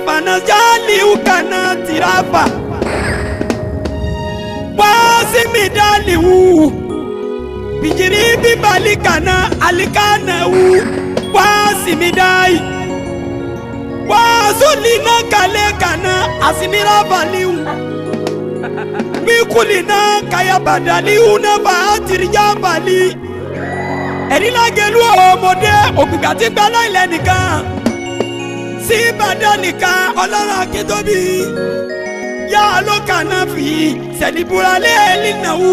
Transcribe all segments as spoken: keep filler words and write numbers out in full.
fanajali ukana tirafa wasimidali u bijiribi balikana alikana u wasimidai wazulina kalekana asimira baliu bikulina kaya badaliu na baatiriya bali erila gelu ọmọdé ògùgàtí gbala ilẹ̀ nìkan sí Ìbàdàn nìkan ọlọ́run akíntóbi yá ló kàná fi sẹ̀díbúralẹ̀ ẹ̀lìnàwó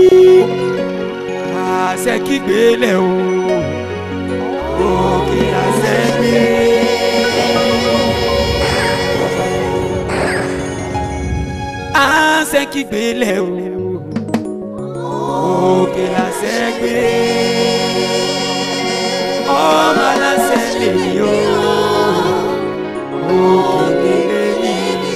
àṣẹ kígbe lẹ̀ o òkè àṣẹ gbé. àṣẹ kígbe lẹ̀ o òkè àṣẹ gbé. ọmọ aláṣẹ lè yọ òkè lẹ́yìn.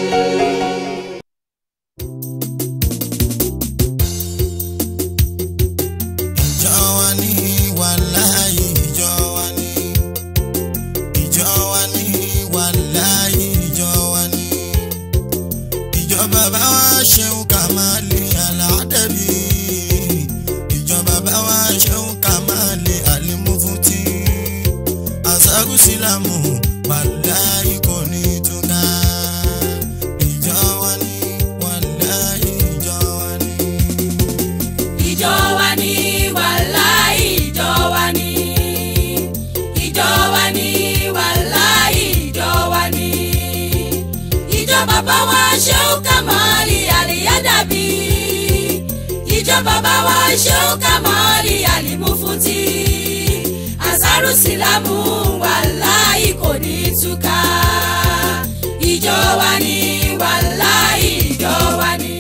ìjọ wa ní wàláyé ìjọ wa ní ìjọ wa ní wàláyé ìjọ wa ní ìjọ bàbá wa Ṣeun Kàmálì Al-Adabi ìjọ bàbá wa Ṣeun Kàmálì Al-Mufti Ansaru Silamu wàláyé kò ní túká ìjọ wa ní wàláyé ìjọ wa ní. ìjọ wa ní wàláyé ìjọ wa ní ìjọ wa ní wàláyé ìjọ wa ní ìjọ bàbá wa Ṣeun Kàmálì Al-Adabi ìjọ bàbá wa Ṣeun Kàmálì Al-Mufti Ansaru Silamu wàláyé kò ní túká ìjọ wa ní wàláyé ìjọ wa ní.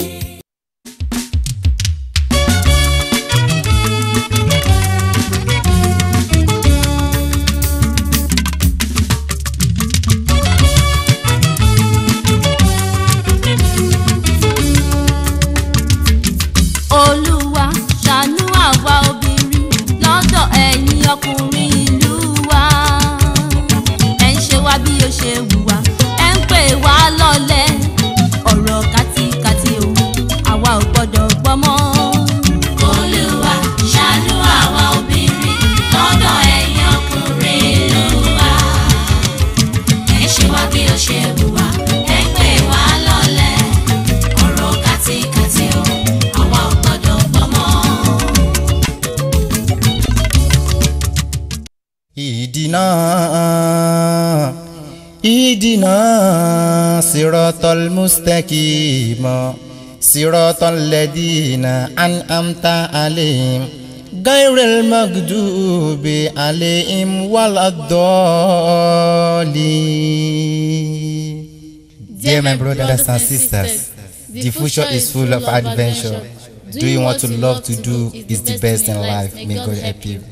Olúwa ṣàánú àwa obìnrin lọ́dọ̀ ẹ̀yin ọkùnrin ìlú wa. Ẹ ń ṣe wá bí ó ṣe wù wá, ẹ ń pè wá lọ́lẹ. Ọ̀rọ̀ kátikàti o, àwa ò gbọ́dọ̀ gbọ́ mọ́. Olúwa ṣàánú àwa obìnrin lọ́dọ̀ ẹ̀yin ọkùnrin ìlú wa. Ẹ ń ṣe wá bí ó ṣe wù wá, ẹ ń pè wá lọ́lẹ. Ọ̀rọ̀ kátikàti o, àwa ò gbọ́dọ̀ gbọ́ mọ́. Ihdina Ihdina siratal mustaqim siratal ladina an'amta alayhim ghayril maghdubi alayhim waladdallin. Dear my brothers and sisters, the future is full of adventure. Doing what you love to do is the best in life. May God help you.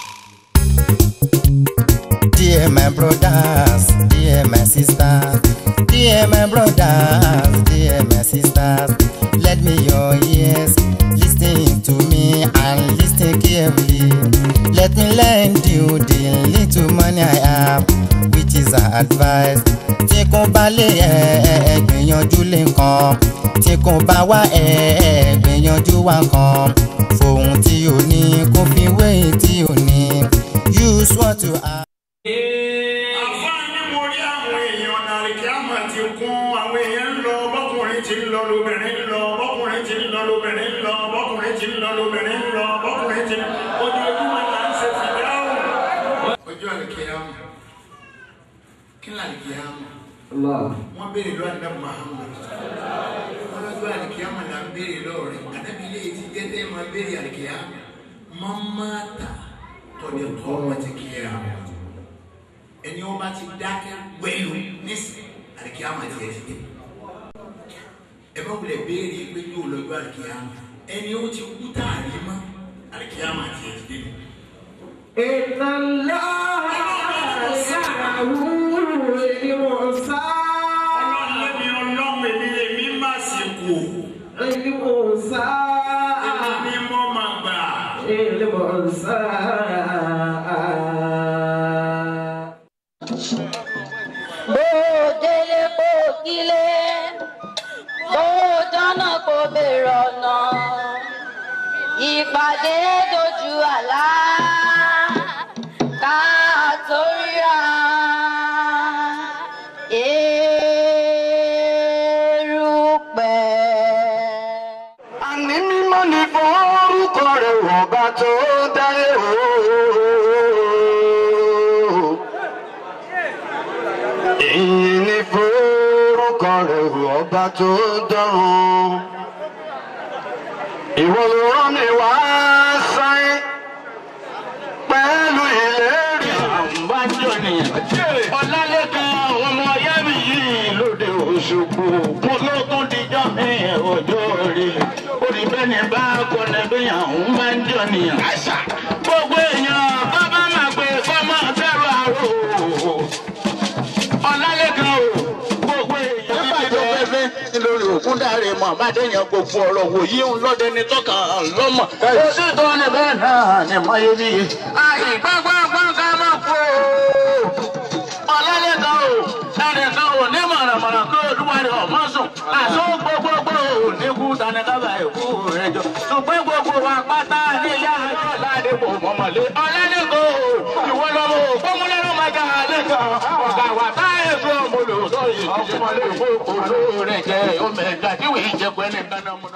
Dear my brothers, dear my sisters, dear my brothers, dear my sisters, let me your ears listen to me and listen carefully. Let me lend you the little money I have, which is our advice. Tí kò bá lè ẹ gbìyànjú lè kàn, tí kò bá wá ẹ gbìyànjú wá kàn. Fòun tí o ní kò fi wé tí o ní. Use what you have. Àfáàní mo rí àwọn èèyàn nàrí kí á máa ti kún àwọn èèyàn ń lọ bọ́kùnrin ti ń lọ lóbìnrin ń lọ bọ́kùnrin ti ń lọ lóbìnrin ń lọ bọ́kùnrin ti ń lọ lóbìnrin ń lọ bọ́kùnrin ti ń ojoojúmọ́ là ń ṣe fìdáhùn. Ọjọ́ àlùkìyámà kí ni àlùkìyámà? Wọ́n béèrè lọ́wọ́ àdá Muhammad. Wọ́n lọ́jọ́ àlùkìyámà là ń béèrè lọ́wọ́ rẹ̀. Àdàbí ilé ti jẹ́ tẹ́ máa béèrè àlùkìyámà. Máa ta tọ́lẹ̀ tọ́ ọmọ ti kíyámà. Ẹni wọ́n bá ti dákẹ́ wẹ́lú nísìnyí àlùkìyámà ti ẹ̀ ti dé. Ẹ bá wulẹ̀ béèrè pé yóò lọ́jọ́ àlùkìyámà. Ẹni ó ti kú táàrí mọ́ àlùkìyámà ti ẹ̀ ti dé. Inna Allaha ya'muru bil-ihsan. Ọlọ́run lẹ́mi ọlọ́run èmi lè mí má sì kú. Bil-ihsan. Èmi ni mo máa gbà. Bil-ihsan. Bó délé bó ìpàdé dojú àlá ká tó ríra erùpẹ̀. Àní mímọ́ ni forúkọ rẹ̀ ọba tó dáyé o. Ìyìn ni forúkọ rẹ̀ ọba tó dọ́run. Ìwọ ló rán mi wá sáyé pẹ̀lú ìlérí. Àǹbájọ́ nìyẹn. Ọlálẹ́kan ọmọ ayé mi yìí lóde Òṣogbo. Mo ló tún dijọ́ mi ọjọ́ rí. Orí bẹ́ni bá kọ́ni bíyàn ń bá ń jọ nìyàn. Gbogbo èèyàn bábá máa gbé fọ́mọ́ bẹ̀rù àrò. Ọlálẹ́kan o, gbogbo èèyàn. Nígbà tó fẹ́ fẹ́ lórí òkun dáre mọ̀ àbádẹ́yàn gbogbo ọ̀rọ̀ wò yí ń lọ́dẹ ní tọ́ka lọ́mọ. Ó sì tọ́ ni bẹ́ẹ̀ náà ni mọ́yé bí. Àìgbàgbọ́gbọ́n ká máa kú o. Ọlálẹ́kan o, ẹnìkan ò ní mọ̀rànmọ̀ràn kó olúwarí ọmọ sùn. Àṣọ gbogbogbò ní kú tanikaba èkú rẹ̀ jọ. Ṣùgbọ́n gbogbo wa pátá ní ìyá àjọ ládìpọ̀ mọ̀mọ́lé. Ọlálẹ́kan o, ìwọ lọ́mọ ògbómúlẹ́rù máa jà lẹ́kàn. Ọ̀gá wa táyé fún ọmọ olùsọ yìí ti ṣe wọlé fún olóore jẹ ọmọ ẹ̀dá tí wìí jẹ pẹ́ ní kánámúná.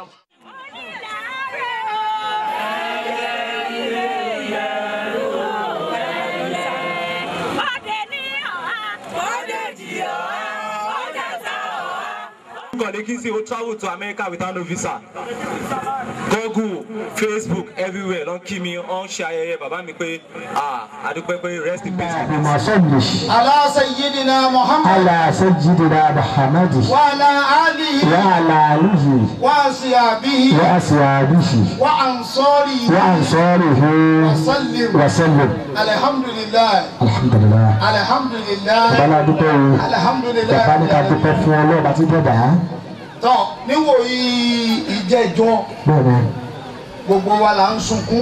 Kisi will travel to America without no visa. Google, Facebook, everywhere. Don't keep me on share. Baba mi pe ah, adupe rest in peace. Ala sayyidina Muhammad. Ala sayyidina Muhammad. Wa ala alihi. Wa ala alihi. Wa ashabihi. Wa ashabihi. Wa ansarihi. Wa ansarihi. Wa sallim. Wa sallim. Alhamdulillah. Alhamdulillah. Alhamdulillah. Bala dupe. Alhamdulillah. Baba ni ká dúpẹ́ fún Ọlọ́run àti baba. Tọ́ níwòyí ìjẹ́jọ́ gbogbo wa là ń sunkún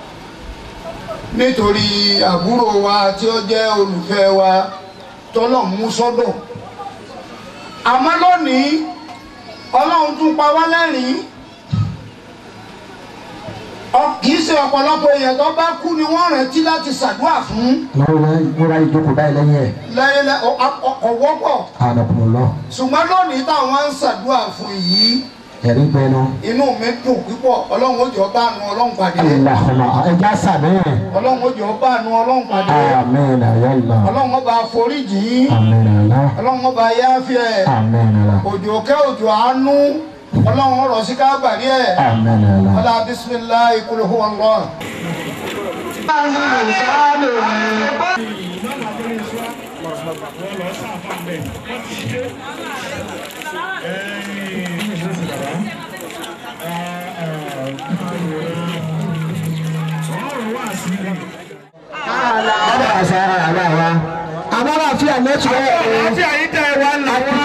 nítorí àbúrò wa tí ó jẹ́ olùfẹ́ wa tọ́lọ̀ mú sọ́dọ̀. Àmọ́ lónìí Ọlọ́run tún pa wá lẹ́rìn-ín. Kìí ṣe ọ̀pọ̀lọpọ̀ èèyàn tó bá kú ni wọ́n rántí láti ṣàdúrà fún. Múra ìjókòó báyìí lẹ́yìn ẹ̀. Lẹ́yìn ọkọ̀ wọ́pọ̀. Ànàkùnrin lọ. Ṣùgbọ́n lónìí táwọn ń ṣàdúrà fún yìí. Ẹ̀rí bẹnu. Inú mi dùn púpọ̀ Ọlọ́run ó jọ bá nu Ọlọ́run pàdé. Allahumma ẹja sàmì. Ọlọ́run ó jọ bá nu Ọlọ́run pàdé. Àmín ya Allah. Ọlọ́run ó bá foríjì yín. Àmín Allah. Ọlọ́run ó bá yáfẹ́. Àmín Allah. Òjò kẹ́ òjò àánú. Ọlọ́run ọ̀rọ̀ sí kábàrí ẹ̀. Àmín Allah. Ọlá bisimilahi kul huwa Allah. Àbára fi àmẹ́tù ẹ̀ Àti àyíká ẹwà làwọn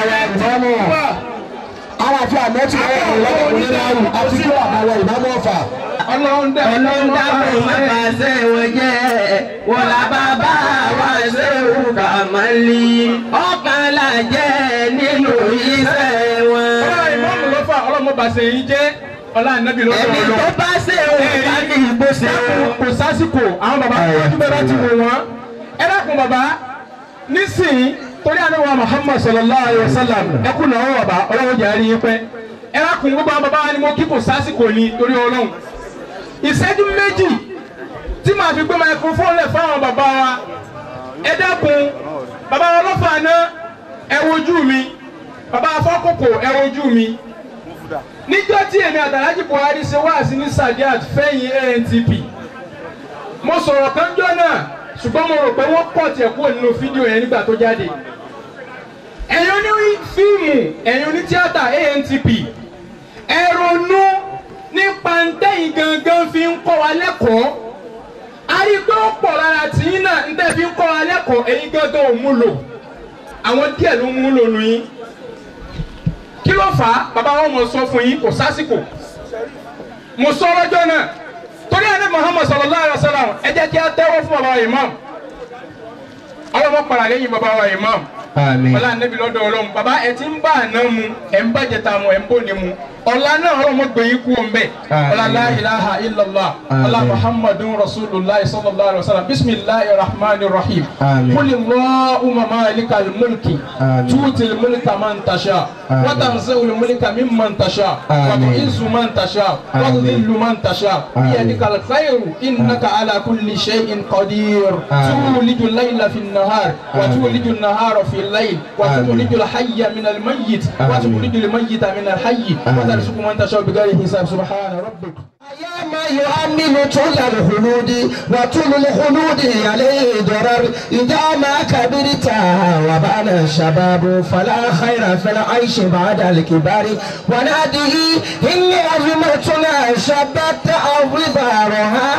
ara fi àmẹ́tù ẹ̀ lọ́wọ́ oníláàrù àti kí àbáwọ̀ ìbámu ọ̀fà. Ọlọ́run dábò mẹ́ta ṣe wọ́n jẹ́ wọ́n là bàbá wa ṣe wù ká máa lì ọ̀kan là jẹ́ nínú iṣẹ́ wọn. Ọlọ́run ìmọ̀ọ́mù ló fà ọlọ́mọ bàṣẹ yìí jẹ́ ọlá ànábì ló ẹni tó bá ṣe òun ká ní ìbò ṣe òun. Kò sásìkò àwọn bàbá tó bẹ́ẹ̀ láti wò wọ́n. Ẹ dákun bàbá nísìnyí torí àníwá Muhammad sallallahu alayhi wa sallam ẹ kú náà bàbá ọlọ́run jẹ́ àárín yín pẹ́. Ẹ dákun gbogbo àwọn bàbá wa ni mo kí kò sásìkò ni torí ọlọ́run. Ìṣẹ́jú méjì tí màá fi gbé microphone lẹ̀ fún àwọn bàbá wa. Ẹ dákun bàbá wa lọ́fà náà ẹ wojú mi bàbá afọ́kòkò ẹ wojú mi. Níjọ́ tí èmi àtàlájì Buhari ṣe wáàsí ní Sadiat fẹ́yìn A N T P mo sọ̀rọ̀ kánjọ́ náà ṣùgbọ́n mo rò pé wọ́n pọ̀ tiẹ̀ kúrò nínú fídíò yẹn nígbà tó jáde. Ẹ̀yin oní fíìmù ẹ̀yin oní tíátà A N T P ẹ ronú nípa ntẹ́yìn gangan fi ń kọ́ wa lẹ́kọ̀ọ́. A rí i pé ó pọ̀ lára tìyín náà ntẹ́ fi ń kọ́ wa lẹ́kọ̀ọ́ ẹ̀yin gangan ò mú lò àwọn díẹ̀ ló mú lò nù yín. Kí ló fà á bàbá wọn mọ̀ sọ fún yín kò sásìkò mo sọ lọ́jọ́ náà torí ẹni Muhammad sallallahu alaihi wa sallam ẹ jẹ́ kí a tẹ́wọ́ fún bàbá wa imam ọlọ́mọ para lẹ́yìn bàbá wa imam wọlé anabi lọ́dọ̀ Ọlọ́run bàbá ẹ ti ń bá àná mu ẹ ń bá jẹta mu ẹ ń bó ni mu ọ̀la náà ọlọ́mọ gbẹ̀yìn kú ọ̀nbẹ ọ̀la la ilaha illallah ọ̀la muhammadun rasulillah sallallahu alayhi wa sallam bisimilahi rahman rahim kuli allahumma malikal mulki tuutil mulka man tasha wa tanzi'ul mulka mimman tasha wa tu'izzu man tasha wa tudhillu man tasha biyadikal khayru innaka ala kulli shay'in qadir tuliju al-layla fi an-nahar wa tuliju an-nahara fi al-layl wa tuliju al-hayya min al-mayyit wa tuliju al-mayyita min al-hayy وترزق من تشاء بغير حساب سبحان ربك يا ما يؤمن طول الخلود وطول الخلود عليه ضرر إذا ما كبرت وبان الشباب فلا خير في العيش بعد الكبار وناديه إني عظمتنا شبت أوضارها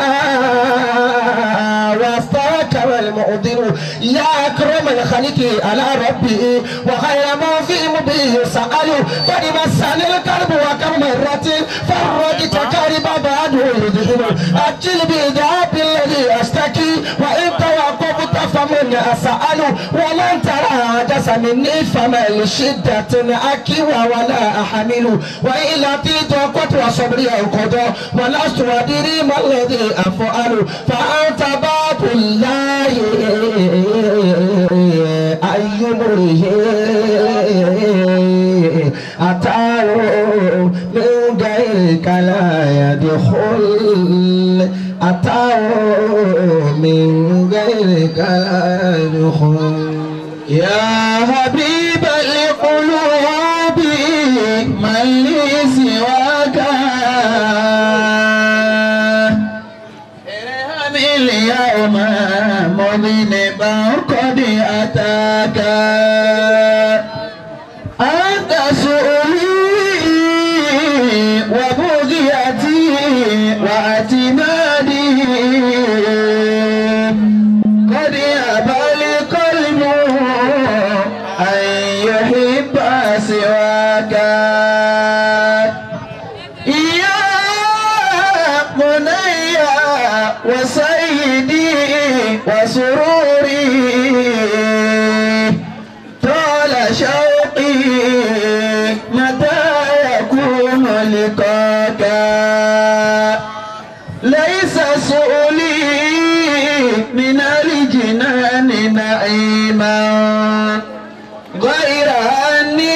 واستوت والمؤذن يا أكرم الخلق على ربه وخير ما في مبيه سأل قد مسني القلب وكم مرة فرجت كرب بعد يدخل أجل بذاب الذي أشتكي وإن توقفت فمن أسأل ولن ترى عجز مني فما لشدة أكي ولا أحمل وإلا توقفت وصبري القضاء ولست أدري ما الذي أفعل فأنت باب الله أي مره أتاه من غيرك لا يدخل أتاه من غيرك لا يدخل يا حبيب القلوب من لي سواك ارحم اليوم مذنبا قد أتاك أنت سؤلي وبغيتي واعتمادي قد أبى القلب أن يحب سواك يا مني وسيدي وسروري طال شوقي متى يكون لقاك ليس سؤلي من الجنان نعيما غير أني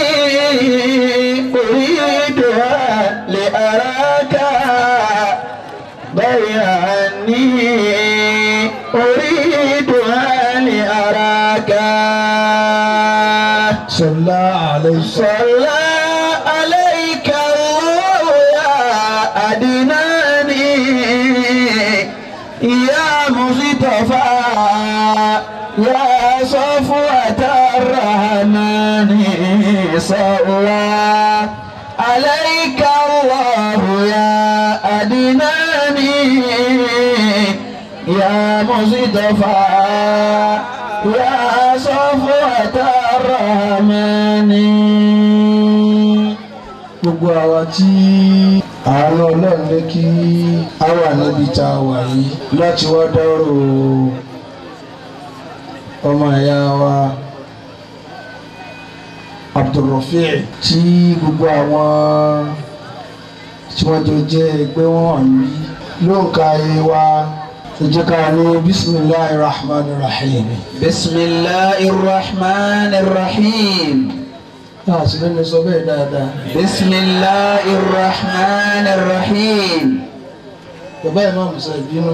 أريدها لأراك غير أني أريدها لأراك صلى عليه صلى عليك الله يا أدناني يا مصطفى يا صفوة الرحمن صلى عليك الله يا أدناني يا مصطفى يا صفوة الرحمن. gbogbo àwa tí àánú ọlọ́run ní kí a wà níbi tá a wà yìí láti wá dárò ọmọ ìyá wa Abdulrafi tí gbogbo àwọn tí wọ́n jọ jẹ́ ẹgbẹ́ wọn wà ní lóǹkà ayé wa ẹ jẹ́ ká ní bisimilahi rahman rahim. bisimilahi rahman rahim. náà sì lè sọ bẹ́ẹ̀ dáadáa. bisimilahi rahman rahim. bàbá ìmáàmù sọ ìbínú.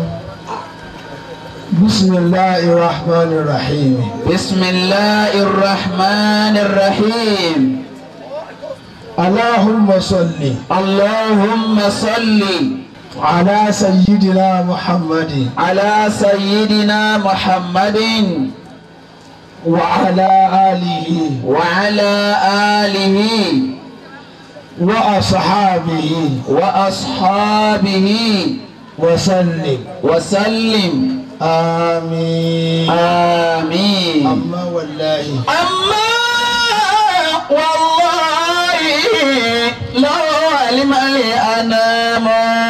bisimilahi rahman rahim. bisimilahi rahman rahim. allahumma salli. allahumma salli. على سيدنا محمد على سيدنا محمد وعلى آله وعلى آله وأصحابه وأصحابه وسلم وسلم آمين آمين. أما والله أما والله لو علم الأنام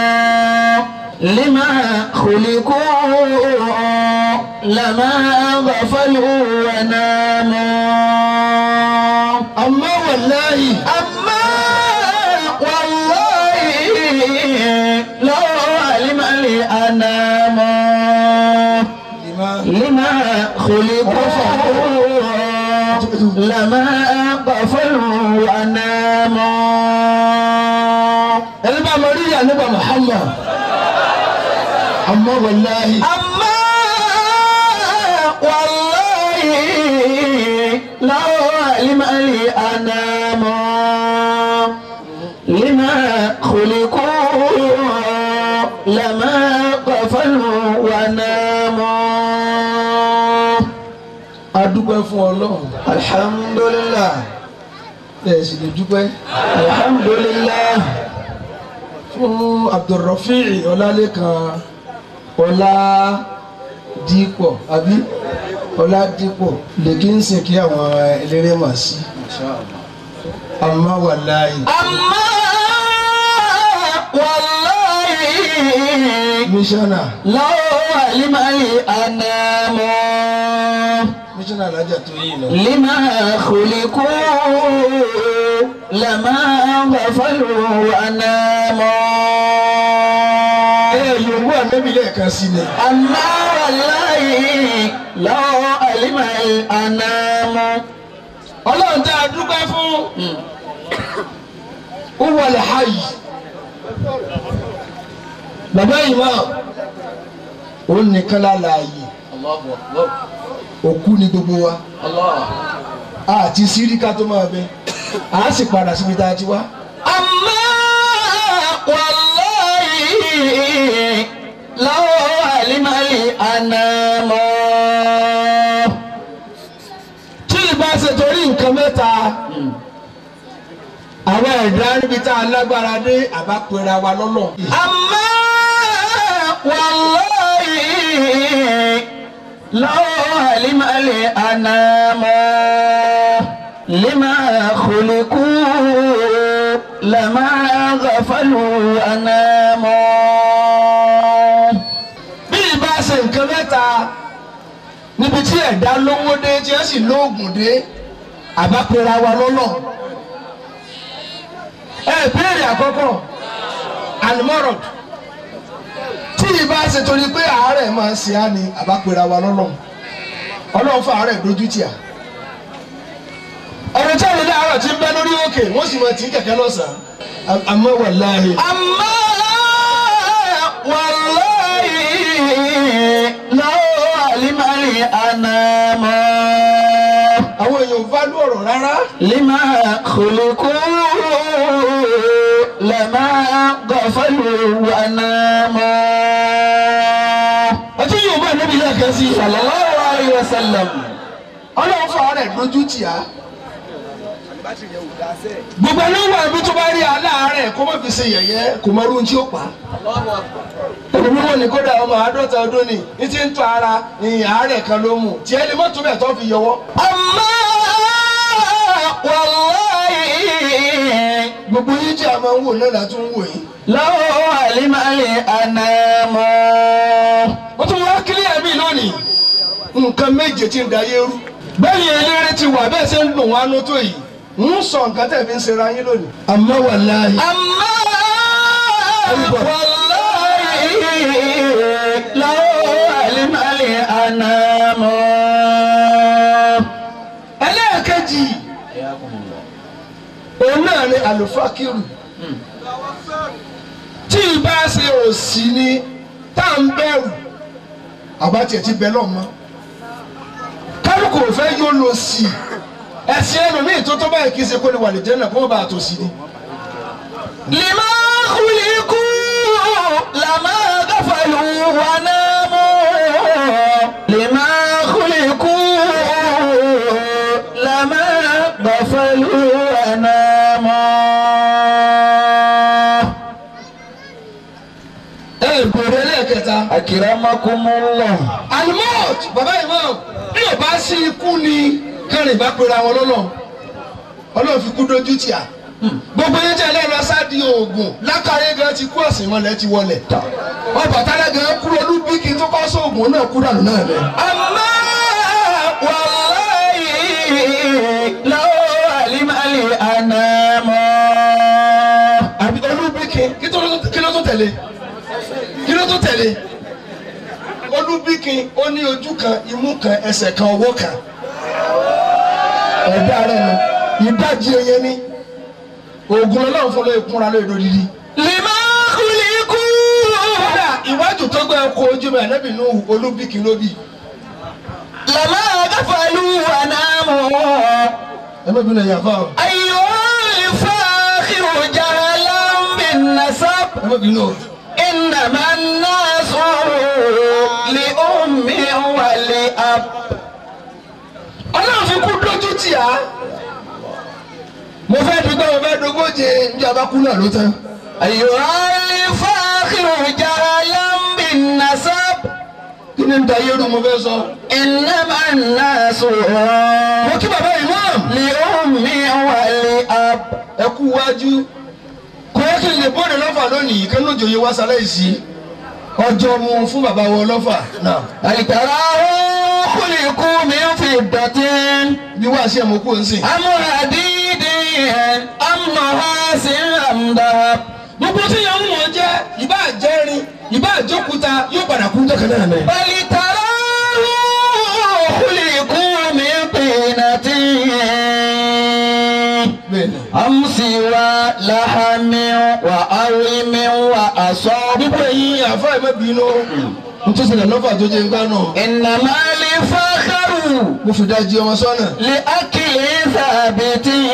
لما خلقوا لما غفلوا وناموا. أما والله أما والله خلقوا لما غفلوا وناموا. ẹni bá mọ rí àníbà Muhammad àmọ́ wàláhì. àmọ́ wàláhì láwọn àlìmọ́lì ànàmọ́ lima khuliqu lama ghafalu wanamu. a dúpẹ́ fún Ọlọ́run alhamdulillah ẹ sì lè dúpẹ́ alhamdulillah fún Abdulrafi'i Ọlálékan Ọládípọ̀ àbí Ọládípọ̀ lè kí n sìn kí àwọn eléré mà sí àmọ́ wàláhì. àmọ́ wàláhì. mísánà. lọ́wọ́ àlìmọ́lì ànàmọ́. mísánà alájà tó yìí lọ. lima khuliqu lama ghafalu ànàmọ́. ẹ yorùbá ànábì lẹ́ẹ̀kan sí ni. àmọ́ wàláhì lọ́wọ́ àlìmọ́lì ànàmọ́. Ọlọ́run tá a dúpẹ́ fún ó wọlé hayi bàbá yìí mọ ó nìkan láàyè òkú ni gbogbo wa àti síríkà tó máa bẹ a sì padà síbi tá a ti wá. àmọ́ wàláhì lọ́wọ́ àlìmọ́lì ànàmọ́. bá ṣe torí nǹkan mẹ́ta àwọn ẹ̀dá níbi tá a lágbára dé àbá pera wa lọ́nà. àmọ́ wàláhì lọ́wọ́ àlìmọ́lì ànàmọ́ lima khuliqu lama ghafalu ànàmọ́. bí ìbá ṣe nǹkan mẹ́ta níbi tí ẹ̀dá lówó dé tí ẹ sì lóògùn dé àbápẹ́ra wa lọ́nà. ẹ béèrè àkọ́kọ́ àlùmọ́rọ̀ tí ìbá ṣe torí pé àárẹ̀ máa ń ṣe á ní àbápẹ́ra wa lọ́nà. ọlọ́run fún àárẹ̀ dojú tì á. ọ̀rọ̀ tí àwọn ilé àárọ̀ ti ń bẹ lórí òkè wọ́n sì máa tì í kẹ̀kẹ́ lọ́sàn-án. àmọ́ wàláhì. àmọ́ wàláhì lọ́wọ́ àlìmọ́lì ànàmọ́. àwọn èèyàn bá lú ọ̀rọ̀ rárá. lima khuliqu lama ghafalu wanamu. ọtí yóò bá níbi ilé ẹ̀kẹ́ sí sallallahu alaihi wasallam. ọlọ́run fún àárẹ̀ lójú tì á. gbogbo ẹni wà ibi tó bá rí aláàárẹ̀ kó má fi ṣe yẹ̀yẹ́ kò mọ irun tí ó pa. èmi wọn ni kódà ọmọ àádọ́ta ọdún ni ní ti ń tọ́ ara ní àárẹ̀ kan ló mú tí ẹni mọ́tò bẹ̀ tó fi yọwọ́. àmọ́ wàláhì gbogbo yìí jẹ́ àmọ́ wò náà látún wò yìí. lọ́wọ́ àlìmọ́lì ànàmọ́. ó tún wá kílíà mi lónìí nǹkan méje tí ń dayé rú. bẹ́ẹ̀ ni eléré ti wà bẹ́ẹ̀ ṣe ń dùn wá nótó yìí ń sọ nǹkan tẹ̀ fi ń ṣe ra yín lónìí. àmọ́ wàláhì. àmọ́ wàláhì lọ́wọ́ àlìmọ́lì ànàmọ́. ẹlẹ́ẹ̀kejì òun náà ni àlùfákìrù tí ìbá ṣe òsì ni tá à ń bẹ̀rù àbátì ẹ̀ ti bẹ lọ́mọ kálukú ò fẹ́ yóò lọ sí ẹ̀sìn ẹlòmíì tó tó báyìí kì í ṣe kó lè wà lè jẹ́ náà kó má bàa tó sí ni. lima khuliqu lama ghafalu wanamu. lima khuliqu lama ghafalu wanamu. ẹ gbèrè lẹ́ẹ̀kẹta. akramakumullah. alimọ́t bàbá ìmọ̀ bí o bá sí ikú ni kẹrin bá pera wọn lọ́nà ọlọ́run fi kú dojú tì á. gbogbo yín jẹ́ ẹlẹ́rọ sáàdì oògùn lákàrẹ́ gan ti kú ọ̀sìn mọ́lẹ̀ ti wọlé. Ọbàtálá gan kúrò olúbí kí n tó kọ́ sóògùn náà kúrò àná náà lẹ. àmọ́ wàláhì lọ́wọ́ àlìmọ́lì ànàmọ́. àbí olúbí kí kí ló tún tẹ̀lé kí ló tún tẹ̀lé olú olúbíkin ó ní ojú kan imú kan ẹsẹ̀ kan ọwọ́ kan ẹ̀dá rẹ̀ nù ìdajì ẹyẹ ní oògùn ọlọ́run fún lóye kúnra lóye lódìdí. lima khuliqu. kódà ìwájú tó gbẹ kó ojú mi ànábì nù olúbíkin lóbi. lama gafalu anamu. ẹ má bínú ẹ̀yà fáwọn. ayyul fakhiru jahalan bin nasab. ẹ má bínú o. innama an-nasu li ummi wa li ab. ọlọ́run fi kú dójú tì á. mo fẹ́ dùgbọ́ mo fẹ́ dógóje ní abakú náà ló tán. ayyul fakhiru jahalan bin nasab. kí ni ń da yẹ́rù mo fẹ́ sọ. innama an-nasu mo kí bàbá imam. li ummi wa li ab. ẹ kú wájú. kò yẹ kí n lè bọ́ọ̀dù lọ́fà lónìí kí n lójó yẹ wá sálẹ̀ sí ọjọ́ mu fún bàbá wọn lọ́fà náà. àlìkàrà ó khuliqu min fiddatin. bí wàá ṣe mo kú ń sìn. am hadidin am nahasin am dahab. gbogbo tí yẹn ń wọ́n jẹ́ ìbá àjẹrin ìbá àjọkúta yóò padà kú jọ́kẹ́ náà mẹ́. àlìkàrà ó khuliqu min tinatin. am siwa lahamin wa awimin wa asab. gbogbo ẹ̀yin àfa ẹ̀ má bínú n tó ṣẹlẹ̀ lọ́fà tó jẹ́ ń gbá náà. innama al-fakhru mo fi dájú ọmọ sọ́nà. li akli thabitin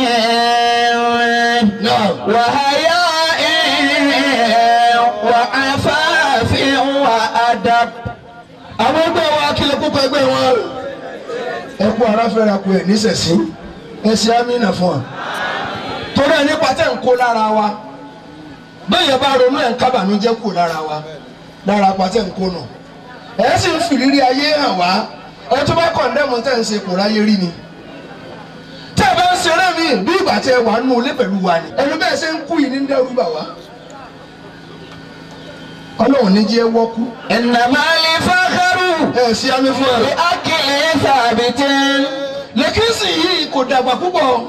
wa haya'in wa afafin wa adab. àwọn ẹgbẹ́ wa kílẹ̀ kókó ẹgbẹ́ wọn. ẹ kú ara fẹ́ra kú ẹ̀ nísẹ̀sí ẹ ṣe àmínà fún wa. torí ẹ nípa tẹ̀ ń kó lára wa bẹ́ẹ̀ yẹn bá ronú ẹ̀ ń kábàánújẹ́ kù lára wa lára pàtẹ́ ń kó nù. ẹ̀ sì ń fìrírí ayé hàn wá ẹ tó bá kọ̀ndẹ́mù tẹ̀ ń ṣe kò ráyé rí ni. tẹ́ ẹ bá ń ṣeré mi bí ìgbà tẹ́ ẹ wà nù ilé pẹ̀lú wa ni ẹnu bẹ́ẹ̀ ṣe ń kú yìí ní dẹ́rù bà wá. ọlọ́run ní jẹ́ wọ́kú. innama al-fakhru ẹ ṣe àmì fún ẹ. li akli thabitin. lẹ́kínsì yìí kò dàgbà púpọ̀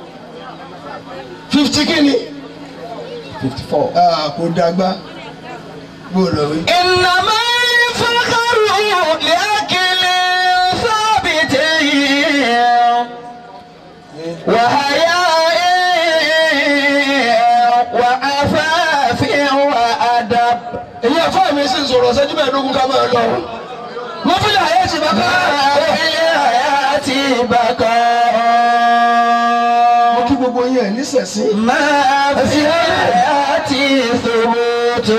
fifty kini fifty four kò dàgbà bó lọ wí. innama al-fakhru li akli thabitin wa haya'in wa afafin wa adab. èyí àfáà mi sì ń sọ̀rọ̀ ṣẹ́jú mẹ́ẹ̀ẹ́dógún ká máa lọ. wọ́n fi àyè ti bàkà. àyè ti bàkà. mo kí gbogbo yẹn nísẹ̀sí. máa fi àyè ti thubutu.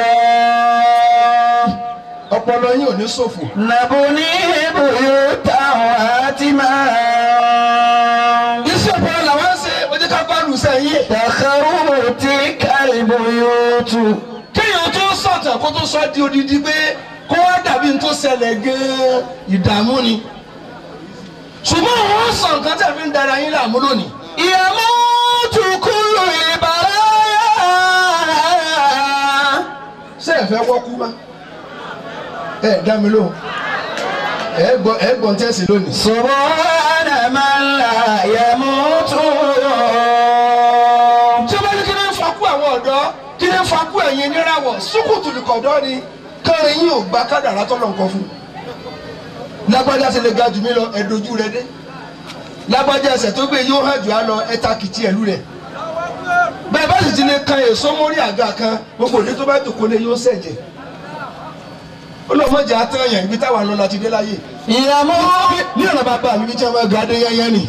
ọpọlọ yín ò ní ṣòfò. nàbóní buyuta hatima. iṣẹ́ ọpọlọ làwọn ń ṣe ojú ká bá lù sẹ́yìn. takharutika al-buyutu. kéèyàn tó sọ̀tàn kó tó sọ di odidi pé kó wá dàbí n tó ṣẹlẹ̀ gan-an ìdààmú ni. ṣùgbọ́n wọ́n sọ nǹkan tẹ̀ fi ń dara yín láàmú lónìí. yamutu kullu al-baraya. ṣé ẹ fẹ́ wọ́kú má? ẹ dá mi lóhùn. ẹ gbọ́ ẹ gbọ́ ń tẹ̀sí lónìí. subhana man la yamutu. tí o bá ní kí ni ń fakú àwọn ọ̀dọ́ kí ni ń fakú ẹ̀yin níràwọ̀ sùkùtù nìkọ̀dọ́ ni kẹrin yín ò gba kádàrá tọ́lọ̀ nǹkan fún un. lágbájá ṣe lè ga jù mí lọ ẹ̀dójú rẹ dé. lágbájá ẹsẹ̀ tó gbé yóò hàn jù á lọ ẹ̀ta kìtì ẹ̀lú rẹ̀. bẹ́ẹ̀ bá sì ti lè kan èso mórí àga kan gbogbo òde tó bá jòkó lé yóò ṣẹ̀jẹ̀. olùmọ̀jà àtẹ̀yàn ibi táwa lọ láti dé láyé. ìyàmú. ní ọ̀nà bàbá mi bí tí wọ́n máa ga dé yẹ́yẹ́ nì.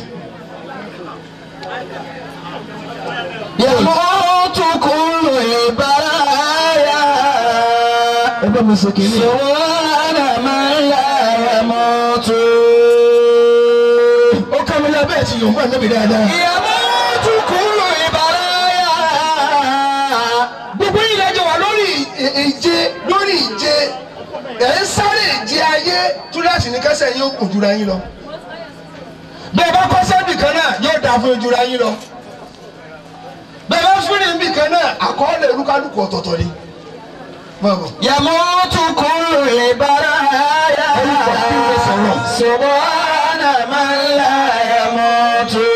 yamutu kullu al-baraya. ẹgbẹ́ mi ṣe kìíní. subhana man la yamutu. ó ká mi lábẹ́ ẹ̀ tí yòówù bá níbi dáadáa. yamutu kullu al-baraya. gbogbo yìí lẹ́jọ́ wà lórí ìje lórí ìje ẹ̀ ń sáré ìje ayé túláàsì ní kẹsẹ̀ yín ó kùn jura yín lọ. bẹ́ẹ̀ bá kọ́ sẹ́bì kan náà yóò dáa fún jura yín lọ. bẹ́ẹ̀ bá fúnni níbì kan náà àkọọ́lẹ̀ olúkálùkù ọ̀tọ̀ọ̀tọ̀ ni. yamutu kullu al-baraya. subhana man la yamutu.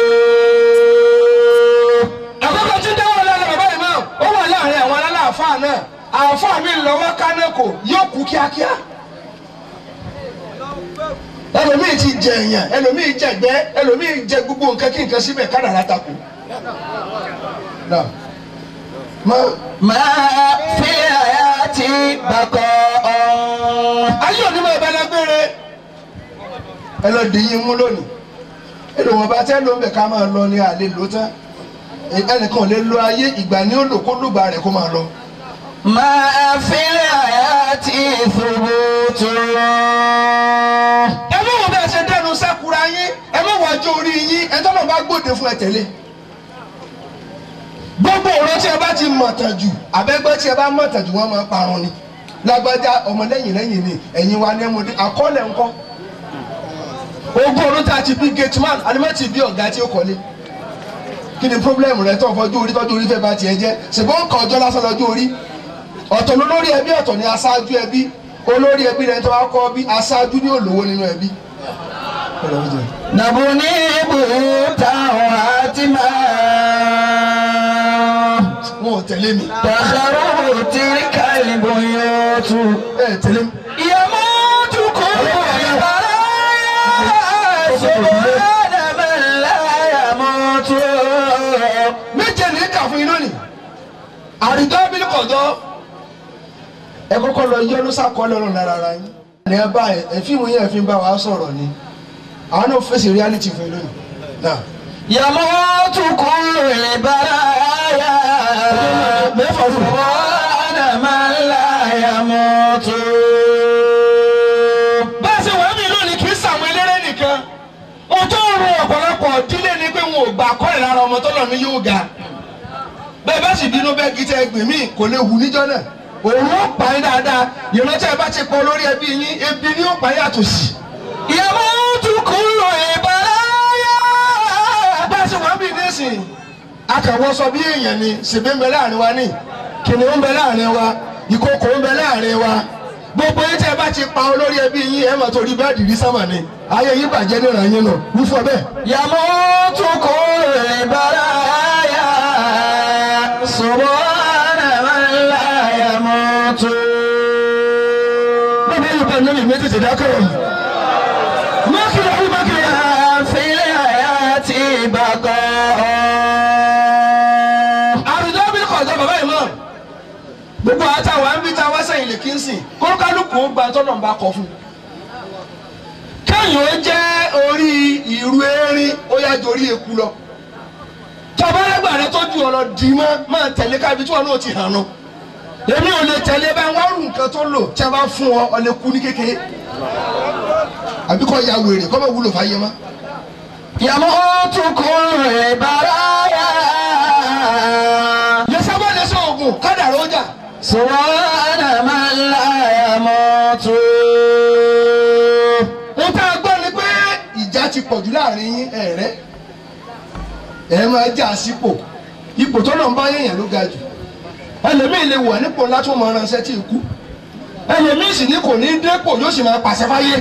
àkókò tí dáwọ́ lọ́la bàbá yìí náà ó wà láàrin àwọn aláàfáà náà àáfáà mi lọ́wọ́ kánẹ́kò yóò kú kíákíá. ẹlòmíì ti jẹ èèyàn ẹlòmíì jẹgbẹ́ ẹlòmíì jẹ gbogbo nǹkan kí nǹkan síbẹ̀ kádàrá takò. máa fi àyà tí bàkọ́ ọ́. ayé òní máa bẹ lágbére ẹ lọ dì yín mú lónìí èlò wọn bá tẹ́ ló ń bẹ̀ ká máa lọ ní àlè ló tán ẹnìkan ò lè lo ayé ìgbà ní ó lò kó lùgbà rẹ̀ kó máa lọ. máa fi àyà tí ìfowó tó rọ. ẹ mọ̀ wọ́n bẹ́ẹ̀ ṣe dẹ́nu sẹ́kura yín ẹ mọ̀ wọ́n jó orí yín ẹ tọ́nà bá gbòde fún ẹ tẹ̀lé. gbogbo ọ̀rọ̀ tí ẹ bá ti mọ̀ tàn jù àbẹ́gbẹ́ tí ẹ bá mọ̀ tàn jù wọ́n máa parun ni. lágbájá ọmọlẹ́yìn lẹ́yìn ni ẹ̀yin wa ní ẹ̀mọdé àkọọ́lẹ̀ ńkọ́. ogún ọdún tá a ti bí gate man alimẹ́tì bí ọ̀gá tí ó kọ́lé. kí ni pírọ́blẹ́mù rẹ tó fọjú orí tọ́jú orí fẹ́ bá tiẹ̀ jẹ́ ṣùgbọ́n nǹkan ọjọ́ lásán lọ́jọ́ orí. ọ̀tọ̀ ló lórí ẹbí ọ̀tọ̀ ni aṣáájú ẹbí olórí ẹbí rẹ tó wá kọ́ bí aṣáájú ní olówó nínú ẹbí. nàbó ní ibùdó àti máa. wọn ò tẹ̀lé mi. tàṣàrò tí kálíbù yóò tú. ẹ tẹ̀lé mi. ìyàmó tún kọ́ ìbára yá ṣòro àdàmẹ́lá yàmó tó. méje ní kà fún yín lónìí. àrídọ́ bí kọ̀dọ́ ẹ kọ́kọ́ lọ yọ́nú sákọ́lẹ̀ ọ̀run lára ara yín. ní ẹ bá ẹ fíìmù yẹn ẹ fi ń bá wa sọ̀rọ̀ ni àwọn náà fèsì reality fún yín lónìí. yàmó tún kọ́ ìbára yá mẹ́fà fún mi. àdàmẹ́lá yàmó tó. bá a ṣe wọ́n mi lónìí kì í sàwọn eléré nìkan ohun tó ń ro ọ̀pọ̀lọpọ̀ ìdílé ni pé wọn ò gbà kọ́ ẹ̀ lára ọmọ tó lọ ní yóò ga bẹ́ẹ̀ bá sì bínú bẹ́ẹ̀ kí tẹ́ ẹgbẹ́ mi kò lè wù níjọ́ náà òun ó pa yín dáadáa ìrántí ẹ bá ti pọ̀ lórí ẹbí yín ebi ni ó pa yín àtòsí. ìyàmó tún kúrò ìbára yá. bá a ṣe wọ́n bí nísìnyí akàwọ́ sọ bí èèyàn ni ṣèbí ń bẹ láàrin wa ní kìnìún ń bẹ láàrin wa ìkòkò ń bẹ láàrin wa gbogbo yín tẹ́ ẹ bá ti pa olórí ẹbí yín ẹ máa torí bẹ́ẹ̀ dìrí sámà ni ayé yín bàjẹ́ níran yín nù wúfọ bẹ́ẹ̀. yàmó tún kúrò ìbára yá. subhanallah yàmó tún. bẹ́ẹ̀ ni yorùbá níbi méjì ti dákẹ́ o. mákìlá yìí mákìlá. àfilẹ̀ àyà ti bàkọ́. àrùjọ bí kọjá bàbá yìí mọ gbogbo àtàwọn ẹbí tá a wá sẹ́yìn lè kí n sìn kórókálùkù gba tọ́nà ń bá kọ fún. kéèyàn ó jẹ́ orí ìrù erin ó yá ju orí eku lọ. tọ́ba ẹgbàá rẹ tó ju ọ̀rọ̀ dì mọ́ máa tẹ̀lé kábi tí wọn náà ti hàn nù. èmi ò lè tẹ̀lé bá wọn rù nǹkan tó lò tí a bá fún ọ ọ lè kú ní kékeré. àbí kọ́ ya wèrè kọ́ bá wúlò fáyé mọ́. yàmó tún kúrò ìbára yá. lẹ́sẹ̀ bá lẹ́sẹ̀ oògùn kádàrá ó jà. subhanallah yàmó tún. wọ́n tá a gbọ́ ni pé ìjà ti pọ̀jù láàrin yín ẹ̀rẹ́ ẹ̀ máa jà sípò ipò tó náà ń bá yẹ̀yàn ló ga jù ẹlòmíì lè wà nípò ńlá tó máa ránṣẹ́ tí ì kú ẹlòmíì sì ní kò ní dépò yóò sì máa pàṣẹ fáyé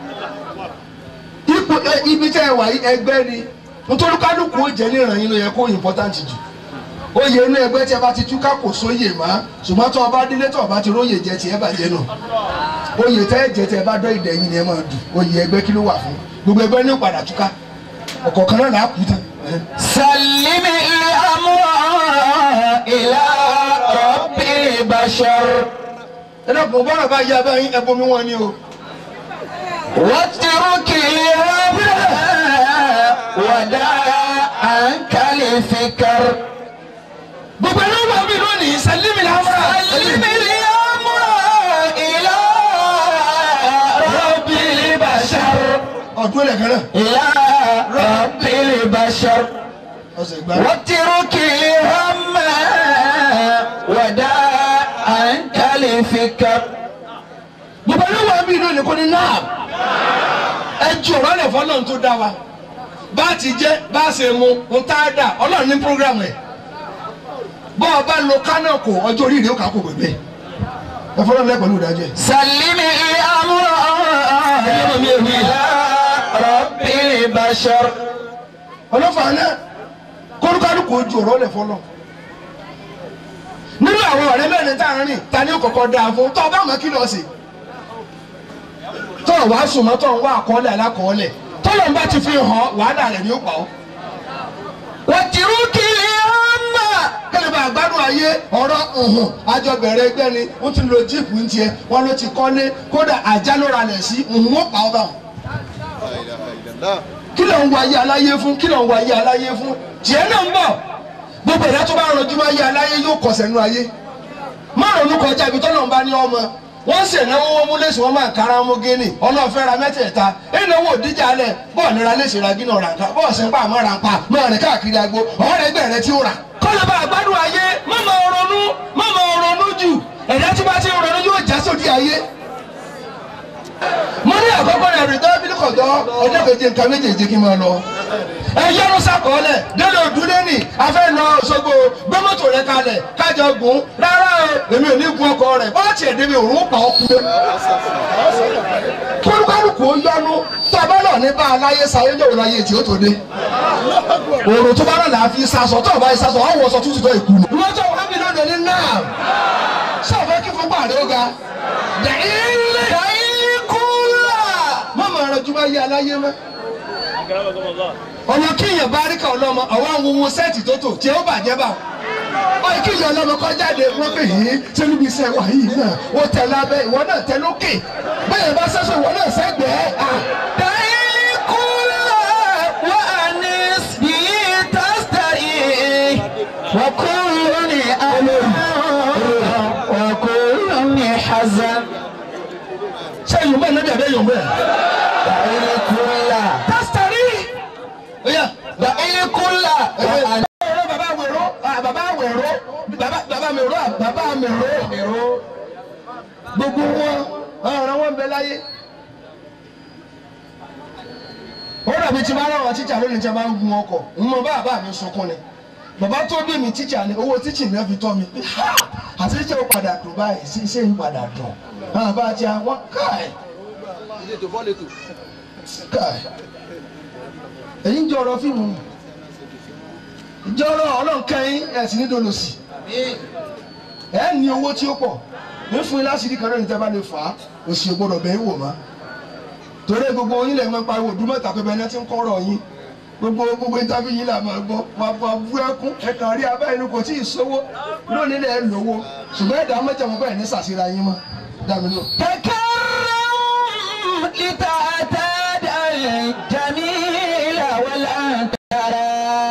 ipò ibi tẹ́ ẹ wà ẹgbẹ́ ni nítorí kálukú ó jẹ́ ní ìràn yín ló yẹ kó important jù oyè inú ẹgbẹ́ tí ẹ bá ti túká kò sóyè má ṣùgbọ́n tó o bá délé tó o bá ti róyè jẹ tiẹ̀ bàjẹ́ nù oyè tẹ́ ẹ jẹ tẹ́ ẹ bá dọ́ ìdẹ̀yìn ni ẹ máa dùn oyè ẹgbẹ́ kí ló wà fún gbogbo ẹgbẹ́ ní ìpadà túká ọ̀kọ̀ọ̀kan náà là á kú tán. sàlímì amúra ìlà rabbil bashar. ẹ dọ́kun bọ́rọ̀ bá yá abẹ́yìn ẹ bomi wọn ni o. wọ́n ti rú kìlì rẹ̀ wàdà àǹkálì fìkàr. gbogbo ẹni wà mí lónìí sàlímì amúra. sàlímì amúra ìlà rabbil bashar. ọdún ẹ̀lẹ̀ kan náà. ìlà rabbil bashar. واترك الهم وداعا كالفكر. gbogbo ẹni wà mí lónìí kò ní náà ẹ jù ọ̀rọ̀ lẹ̀ fọlọ́run tó dá wa bá a ti jẹ́ bá a ṣe mu ń tá a dà ọlọ́run ní programu ẹ̀ bọ́ ọ bá lo kánà kò ọjọ́ orí rẹ̀ ó kà á kó gbẹgbẹ́ ẹ fọlọ́run lẹ́ pẹ̀lú ìdájọ́ ẹ̀. سلمي أمره إلى رب البشر. ọlọ́fàá náà kólúkálùkù ojú ọ̀rọ̀ lẹ̀ fọlọ́ nínú àwọn ọ̀rẹ́ mẹ́rin tá a rìn ta ni ó kọ́kọ́ dáa fún tọ́ ọ bá mọ̀ kí lọ́ọ́ sí tó wàá sùnmọ́ tó ń wá àkọọ́lẹ̀ alákọọ́lẹ̀ tọ́lọ̀ ń bá ti fi hàn wàhálà rẹ̀ ní ó pa ọ́. wọ́n ti rú kiri ọmọ kẹ́lẹ́ bá gbádùn ayé ọ̀rọ̀ ọ̀hún àjọ bẹ̀rẹ̀ ẹgbẹ́ ni wọ́n ti lo jíìpù ń tiẹ̀ wọ́n ló ti kọ́lé kódà àjà ló ra lẹ̀ sí ọ̀hún ó pa ọ́ bá wọn. kí ló ń wá ayé aláyé fún kí ló ń wá ayé aláyé fún tiẹ̀ náà ń bọ̀ gbogbo ìdá tó bá rọjú máa yé aláyé yóò kọsẹ̀ nú ayé márùn-ún kọjá ibi tọ́lọ̀ ń bá ní ọmọ wọ́n sì náwó wọn mú léṣe wọn máa kára mú gíní ọlọ́ọ̀fẹ́ ra mẹ́tẹ̀ẹ̀ta ìnáwó òdíjà alẹ̀ bọ́ọ̀ nira léṣe ra gíní ọ̀rà nǹkan bọ́ọ̀ sẹ́ńpà àmọ́ ra nǹpa máa rìn káàkiri agbo ọ̀rẹ́ ẹgbẹ́ rẹ tí ó rà. kọ́lá bá àgbádùn ayé má máa ronú má máa ronú jù ẹ̀dá tí bá ti ń ronú yóò já sódì ayé. mo ní àkọ́kọ́ rẹ̀ rìn dábìlì kọ̀dọ́ ọjọ́ kejì nǹkan méjèèjì kí n máa lọ. ẹ yẹnu sàkọọ́lẹ̀ délé òdúlẹ́nì afẹ́ lọ Òṣogbo gbé mọ́tò rẹ kalẹ̀ kájọ gùn rárá o èmi ò ní gun ọkọ rẹ̀ bọ́ọ̀tì ẹ̀dẹ́mi òun pa ọkùn dé. kólúkálùkù ó yọnu tọ́bọ́lọ̀ ní bá aláyé sáyé yóò láyé tí ó tó dé. òòrùn tó bá rà láà fi sasọ tó bá sasọ àwọn wọ̀sọ̀ tútù tó ìkú. mọ́tò wọn bí lóde ní náà sọ̀fẹ́ kí fún pàdé ó ga. mọ́mọ́ rẹ̀ jùmọ̀ ayé aláyé mọ́. ọmọ kíyàn bá rí ká ọlọ́mọ àwọn àwọn ohun sẹ́ẹ̀tì tó tò tí ó bàjẹ́ bá ọ kíyàn ọlọ́mọ kọ́ jáde wọ́n pè yín ṣé níbi iṣẹ́ wa yìí náà ó tẹ lábẹ́ ìwọ náà tẹ lókè bẹ́ẹ̀ bá sẹ́sọ ìwọ náà sẹ́gbẹ̀ẹ́. dàílì kúlọ̀ wà ní bí tásítàì wàkúrò ní àlọ́ wàkúrò ní hazan. ṣé yorùbá náà bí abẹ́ yorùbá yẹn. dàílì kúlọ̀ tásítàì. dàílì kúlọ̀. bàbá wẹ̀rọ bàbá wẹ̀rọ bàbá mẹ̀rọ bàbá mẹ̀rọ gbogbo wọn ọ̀rọ̀ wọn bẹ láyé. ó dàbí tí bá ráwọn tíjà lónìí tí a bá ń gun ọkọ̀ ń mọ bàbá mi sunkún ni bàbá tó bí mi tíjà ni owó tíjì náà fi tọ́ mi àti tíjà ó padà dùn báyìí sí iṣẹ́ yìí padà dùn àwọn bá ti àwọn káì káì èyí ń jọ ọ̀rọ̀ fíìmù ìjọrọ ọlọ́nkẹ́yìn ẹ̀sìn nídòlòsì ẹ̀ ní owó tí ó pọ̀ ní fún ilé àṣírí kan náà ní tẹ́ bá lè fà á òsì ògbọ́dọ̀ bẹ́ẹ̀ wò má torí gbogbo yín lè máa pariwo dúmọ̀tà pé bẹ́ẹ̀ ní ti ń kọ́rọ̀ yín gbogbo gbogbo ìtàbí yín là máa gbọ́ wà bọ̀ bú ẹkún ẹ̀kan rí abẹ́ inú kò tí ì sówó lónìí lẹ̀ lówó ṣùgbọ́n ẹ̀dá mọ́jàmú bẹ́ẹ̀ ní sàṣírà yín mọ́ dàmí lò. kẹ̀kẹ́ ìta àtàdà jamila wàlá àtàrà.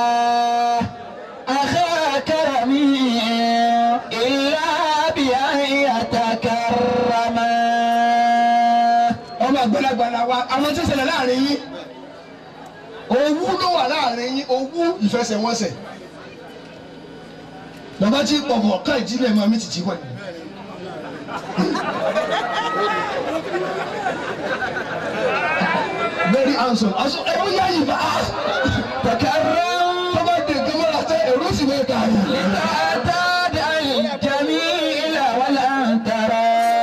Gbalagbala wa àwọn tí ń ṣẹlẹ̀ láàrin yín owú ló wà láàrin yín owú ìfẹsẹ̀wọnsẹ̀ bàbá tí pọ̀pọ̀ ká ìdílé máa mi tìtì wọ̀nyí. very handsome aso ẹ ó yá yìí bá a kàkà rẹ tọ́ba dé gbẹ́mọ́ra tẹ èrò sì wẹ̀ dà yìí. nígbà tá a dà yìí jẹ́mi ilà wàlà ń tara.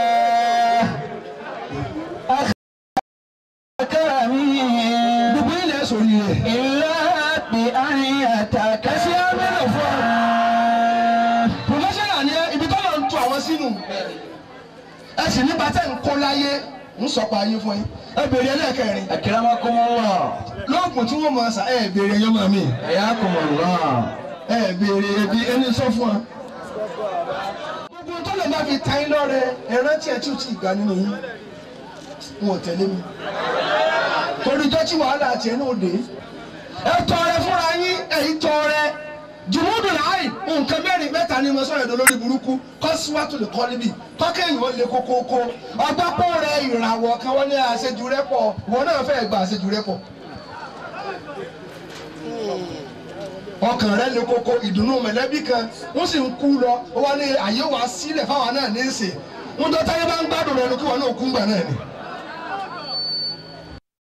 gbogbo ilẹ̀ sọ̀rọ̀ yẹn. ilé bí ayé àtàkà. ẹsẹ̀ abẹ́rẹ́ fún ọ. professional ni ibi tó lọ ń tu àwọn sínú. ẹ sì ní bàtẹ́ ń kó láyé ń sọ̀pọ̀ ayé fún yín. ẹ bèrè ẹlẹ́ẹ̀kẹrin. akramakumullah. lóògùn tí wọ́n mọ̀ ọ́ sà ẹ bèrè ẹyọ mọ̀ mi. ayakumullah. ẹ bèrè ẹbí ẹni sọ fún wa. gbogbo tó lè má fi ta yín lọ́rẹ ẹran tí ẹ tí ò tí ì gbà nínú yín wọn ò tẹ̀lé mi torí jọ́tí wàhálà àti ẹnu òde ẹ tọrẹ fúnra yín ẹ̀yin tọrẹ jùmúdù láì nǹkan mẹ́rin mẹ́ta ni mo sọ̀rọ̀ ẹ̀dọ́ lórí burúkú kọ́síwátò lè kọ́ níbí kọ́kẹ́yìn ó lè kókókó ọgbọ́pọ̀ rẹ ìràwọ̀ kan wọ́n ní àṣejù rẹ pọ̀ wọn náà fẹ́ gba àṣejù rẹ pọ̀ ọkàn rẹ lè kókó ìdùnnú mẹ̀lẹ́bí kan wọ́n sì ń kú lọ wọ́n ní àyè wá sílẹ̀ fáwọn náà ní í sè ń dọ́tà yẹn bá ń gbádùn rẹ lókè wọn náà kú gbà náà ni.